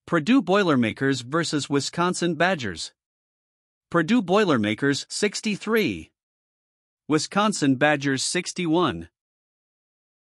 Purdue Boilermakers vs. Wisconsin Badgers. Purdue Boilermakers 63. Wisconsin Badgers 61.